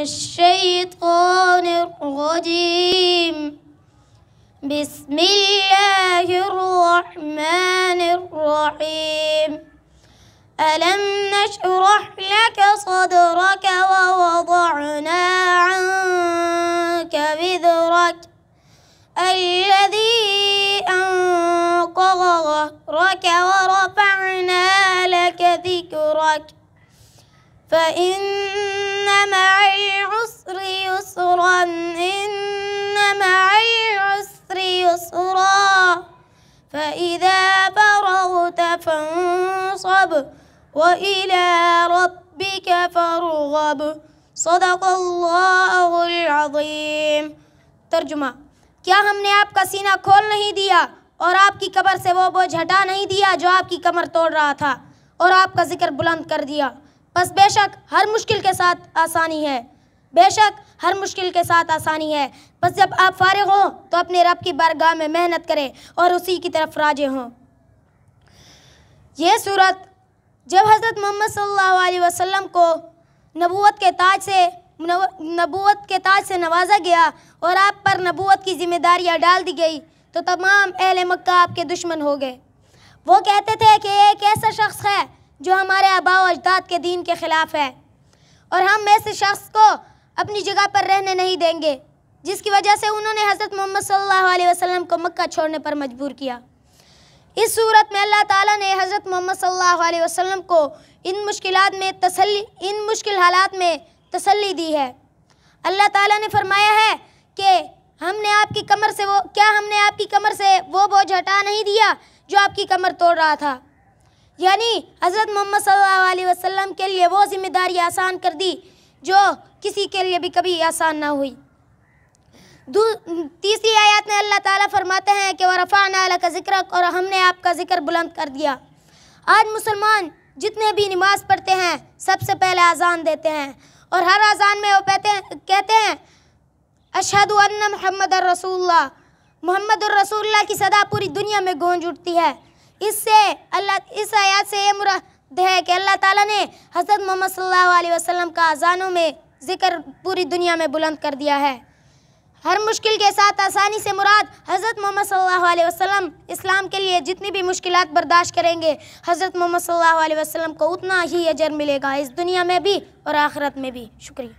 मिनश्शैतानिर रजीम। बिस्मिल्लाहिर रहमानिर रहीम। अलम नशरह लक सदरक व वदअना अन्का विज़रक अल्लज़ी अंक़ज़ ज़हरक व रफ़अना लक ज़िक्रक फ़इन्न मअल उसरि युस्रन इन्न मअल उसरि युस्रा फ़इज़ा फ़रग़त फ़ंसब व इला रब्बिक फ़रग़ब। सदक़ल्लाहुल अज़ीम। तर्जुमा: क्या हमने आपका सीना खोल नहीं दिया और आपकी कमर से वो बोझ हटा नहीं दिया जो आपकी कमर तोड़ रहा था, और आपका जिक्र बुलंद कर दिया। बस बेशक हर मुश्किल के साथ आसानी है, बेशक हर मुश्किल के साथ आसानी है। बस जब आप फारिग हों तो अपने रब की बारगाह में मेहनत करें और उसी की तरफ राजे हों। ये सूरत जब हज़रत मोहम्मद सल्लल्लाहु अलैहि वसल्लम को नबूवत के ताज से नवाजा गया और आप पर नबूवत की जिम्मेदारियां डाल दी गई तो तमाम अहले मक्का आपके दुश्मन हो गए। वो कहते थे कि एक ऐसा शख्स है जो हमारे आबा व अजदाद के दीन के ख़िलाफ़ है और हम ऐसे शख्स को अपनी जगह पर रहने नहीं देंगे, जिसकी वजह से उन्होंने हज़रत मोहम्मद सल्लल्लाहु अलैहि वसल्लम को मक्का छोड़ने पर मजबूर किया। इस सूरत में अल्लाह ताला ने हज़रत मोहम्मद सल्लल्लाहु अलैहि वसल्लम को इन मुश्किल हालात में तसल्ली दी है। अल्लाह ताला ने फरमाया है कि हमने आपकी कमर से वो बोझ हटा नहीं दिया जो आपकी कमर तोड़ रहा था, यानी हज़रत मोहम्मद सल्लल्लाहु अलैहि वसल्लम के लिए वो जिम्मेदारी आसान कर दी जो किसी के लिए भी कभी आसान ना हुई। तीसरी आयत में अल्लाह ताला फरमाते हैं कि वरफ़अना लक ज़िक्रक, और हमने आपका ज़िक्र बुलंद कर दिया। आज मुसलमान जितने भी नमाज़ पढ़ते हैं सबसे पहले अज़ान देते हैं और हर अज़ान में वो कहते हैं अशहदु अन्ना मुहम्मदुर रसूलुल्लाह, मुहम्मदुर रसूलुल्लाह की सदा पूरी दुनिया में गूंज उठती है। इस आयत से ये मुराद है कि अल्लाह ताला ने हज़रत मोहम्मद सल्लल्लाहु अलैहि वसल्लम का अज़ानों में ज़िक्र पूरी दुनिया में बुलंद कर दिया है। हर मुश्किल के साथ आसानी से मुराद हज़रत मोहम्मद सल्लल्लाहु अलैहि वसल्लम इस्लाम के लिए जितनी भी मुश्किलात बर्दाश्त करेंगे, हज़रत मोहम्मद सल्लल्लाहु अलैहि वसल्लम को उतना ही अजर मिलेगा, इस दुनिया में भी और आखिरत में भी। शुक्रिया।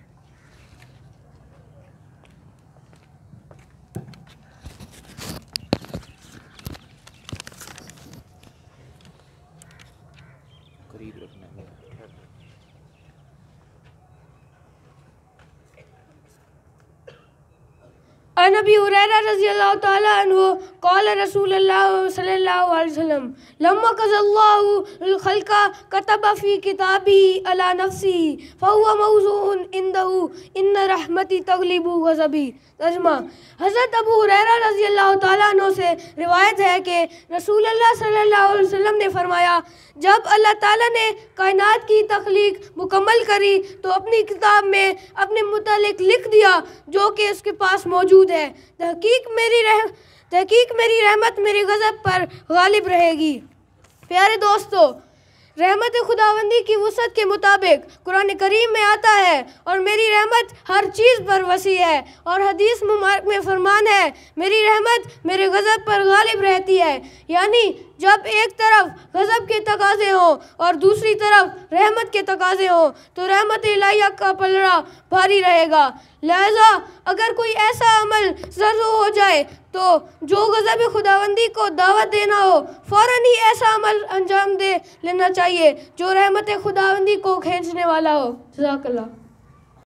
अन अबी हुरैरा रज़ियल्लाहु तआला अन्हु क़ाल रसूलुल्लाह सल्लल्लाहु अलैहि वसल्लम लम्मा क़ज़ल्लाहु अल-ख़ल्क़ा कतबा फ़ी किताबिही अला नफ़्सिही फ़हुवा मौज़ूउन इंदहु इन्न रहमती तग़लिबु ग़ज़बी। तर्जुमा: हज़रत अबू हुरैरा रज़ियल्लाहु तआला अन्हु से रिवायत है कि रसूलुल्लाह सल्लल्लाहु अलैहि वसल्लम ने फरमाया, जब अल्लाह ताला ने कायनात की तख्लीक मुकम्मल करी तो अपनी किताब में अपने मुतालिक लिख दिया जो कि उसके पास मौजूद है, तहकीक मेरी रहमत मेरी गज़ब पर गालिब रहेगी। प्यारे दोस्तों, रहमत खुदावंदी की वुसअत के मुताबिक कुरान करीम में आता है और मेरी रहमत हर चीज़ पर वसी है, और हदीस मुबारक में फरमान है मेरी रहमत मेरे गज़ब पर गालिब रहती है, यानी जब एक तरफ गज़ब के तकाज़े हों और दूसरी तरफ रहमत के तकाज़े हों तो रहमत इलाहिया का पलड़ा भारी रहेगा। लिहाजा अगर कोई ऐसा अमल ज़रूर हो जाए तो जो गज़ब खुदावंदी को दावत देना हो, फ़ौरन ही ऐसा अमल अंजाम दे लेना चाहिए जो रहमत खुदावंदी को खींचने वाला हो। जज़ाकल्लाह।